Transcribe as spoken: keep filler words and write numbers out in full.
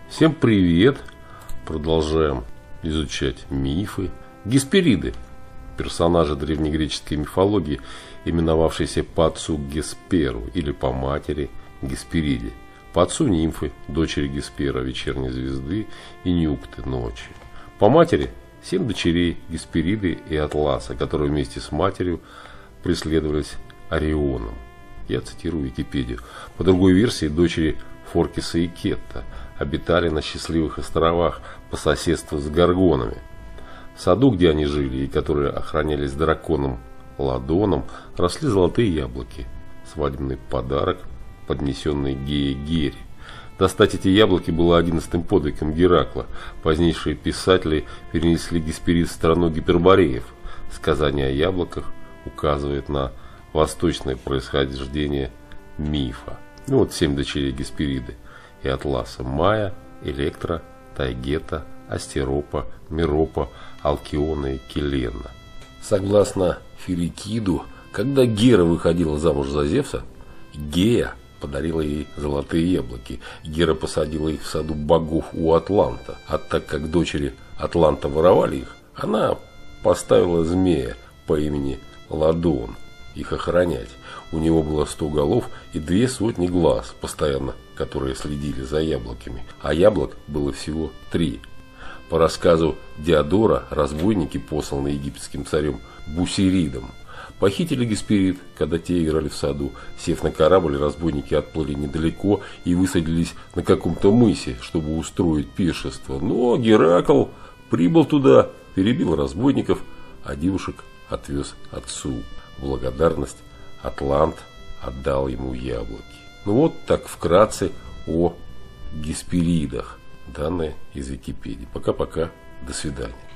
Всем привет! Продолжаем изучать мифы. Геспериды – персонажи древнегреческой мифологии, именовавшиеся по отцу Гесперу или по матери Геспериде. По отцу нимфы, дочери Геспера, вечерней звезды, и Нюкты, ночи. По матери – семь дочерей Геспериды и Атласа, которые вместе с матерью преследовались Орионом. Я цитирую Википедию. По другой версии, дочери Форкиса и Кетта обитали на счастливых островах по соседству с Горгонами. В саду, где они жили и которые охранялись драконом Ладоном, росли золотые яблоки, свадебный подарок, поднесенный Гее Гере. Достать эти яблоки было одиннадцатым подвигом Геракла. Позднейшие писатели перенесли Гесперид в страну гипербореев. Сказание о яблоках указывает на восточное происхождение мифа. Ну вот семь дочерей Геспериды и Атласа: Майя, Электра, Тайгета, Астеропа, Миропа, Алкиона и Келена. Согласно Ферикиду, когда Гера выходила замуж за Зевса, Гея подарила ей золотые яблоки. Гера посадила их в саду богов у Атланта. А так как дочери Атланта воровали их, она поставила змея по имени Ладон их охранять. У него было сто голов и две сотни глаз, постоянно которые следили за яблоками, а яблок было всего три. По рассказу Диодора, разбойники, посланные египетским царем Бусиридом, похитили Гесперид, когда те играли в саду. Сев на корабль, разбойники отплыли недалеко и высадились на каком-то мысе, чтобы устроить пиршество. Но Геракл прибыл туда, перебил разбойников, а девушек отвез отцу. В благодарность Атлант отдал ему яблоки. Ну вот так вкратце о Гесперидах, данные из Википедии. Пока-пока, до свидания.